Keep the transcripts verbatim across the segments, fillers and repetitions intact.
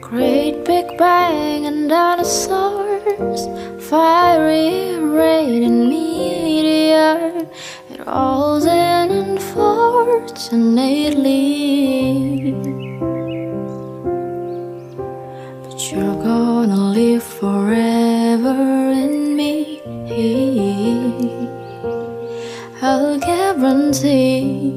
Great Big Bang and dinosaurs, fiery rain and meteor, it all's in unfortunately. But you're gonna live forever in me, I'll guarantee.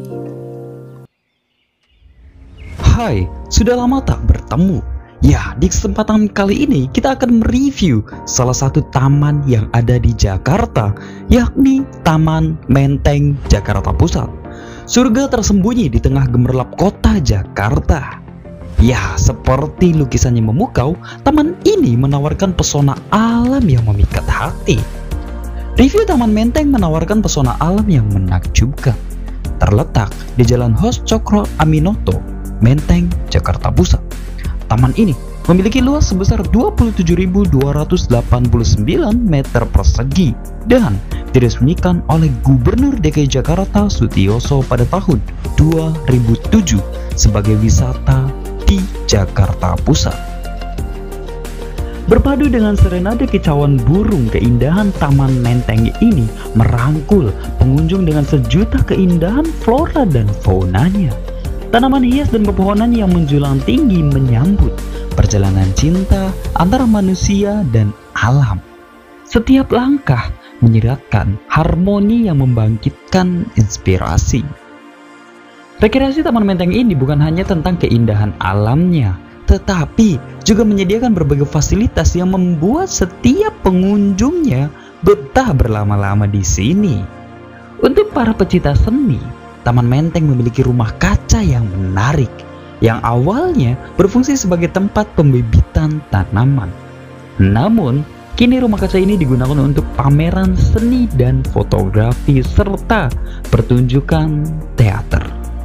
Hai, sudah lama tak bertemu. Ya, di kesempatan kali ini kita akan mereview salah satu taman yang ada di Jakarta, yakni Taman Menteng Jakarta Pusat. Surga tersembunyi di tengah gemerlap kota Jakarta. Ya, seperti lukisannya memukau, taman ini menawarkan pesona alam yang memikat hati. Review Taman Menteng menawarkan pesona alam yang menakjubkan. Terletak di Jalan Hos Cokro Aminoto, Menteng, Jakarta Pusat. Taman ini memiliki luas sebesar dua puluh tujuh ribu dua ratus delapan puluh sembilan meter persegi dan diresmikan oleh Gubernur D K I Jakarta Sutioso pada tahun dua ribu tujuh sebagai wisata di Jakarta Pusat. Berpadu dengan serenade kicauan burung, keindahan Taman Menteng ini merangkul pengunjung dengan sejuta keindahan flora dan faunanya. Tanaman hias dan pepohonan yang menjulang tinggi menyambut perjalanan cinta antara manusia dan alam. Setiap langkah menyiratkan harmoni yang membangkitkan inspirasi. Rekreasi Taman Menteng ini bukan hanya tentang keindahan alamnya, tetapi juga menyediakan berbagai fasilitas yang membuat setiap pengunjungnya betah berlama-lama di sini. Untuk para pecinta seni, Taman Menteng memiliki rumah kaca yang menarik, yang awalnya berfungsi sebagai tempat pembibitan tanaman. Namun, kini rumah kaca ini digunakan untuk pameran seni dan fotografi serta pertunjukan teater.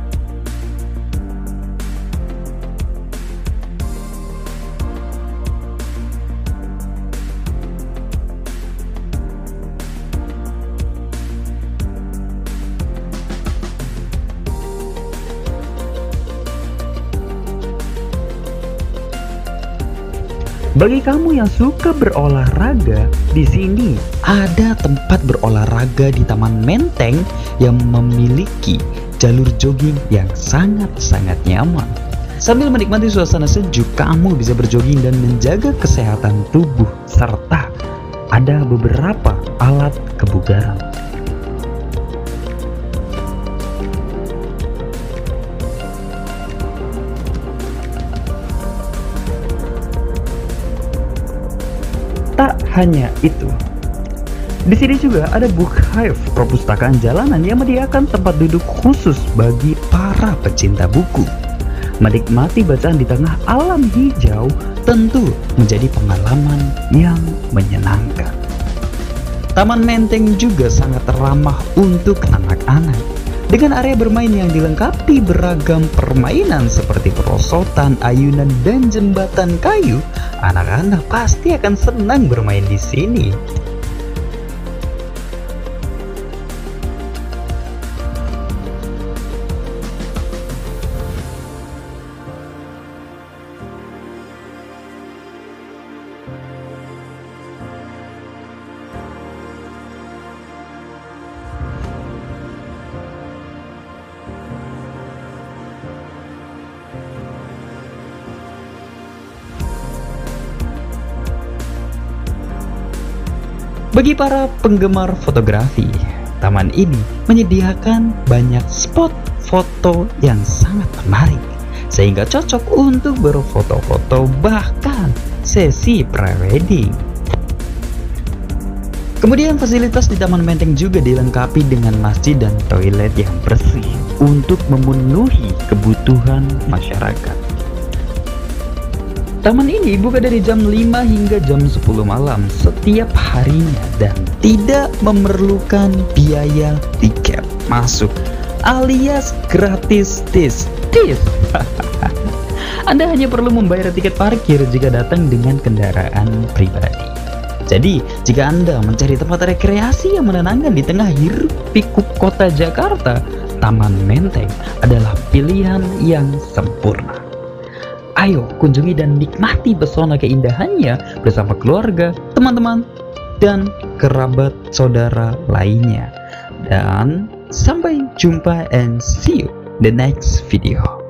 Bagi kamu yang suka berolahraga, di sini ada tempat berolahraga di Taman Menteng yang memiliki jalur jogging yang sangat-sangat nyaman. Sambil menikmati suasana sejuk, kamu bisa berjogging dan menjaga kesehatan tubuh, serta ada beberapa alat kebugaran. Tak hanya itu, di sini juga ada book hive, perpustakaan jalanan yang menyediakan tempat duduk khusus bagi para pecinta buku. Menikmati bacaan di tengah alam hijau tentu menjadi pengalaman yang menyenangkan. Taman Menteng juga sangat ramah untuk anak-anak. Dengan area bermain yang dilengkapi beragam permainan seperti perosotan, ayunan, dan jembatan kayu, anak-anak pasti akan senang bermain di sini. Bagi para penggemar fotografi, taman ini menyediakan banyak spot foto yang sangat menarik, sehingga cocok untuk berfoto-foto bahkan sesi pre-wedding. Kemudian fasilitas di Taman Menteng juga dilengkapi dengan masjid dan toilet yang bersih untuk memenuhi kebutuhan masyarakat. Taman ini buka dari jam lima hingga jam sepuluh malam setiap harinya dan tidak memerlukan biaya tiket masuk alias gratis tis tis. Anda hanya perlu membayar tiket parkir jika datang dengan kendaraan pribadi. Jadi, jika Anda mencari tempat rekreasi yang menenangkan di tengah hiruk pikuk kota Jakarta, Taman Menteng adalah pilihan yang sempurna. Ayo kunjungi dan nikmati pesona keindahannya bersama keluarga, teman-teman, dan kerabat saudara lainnya. Dan sampai jumpa and see you the next video.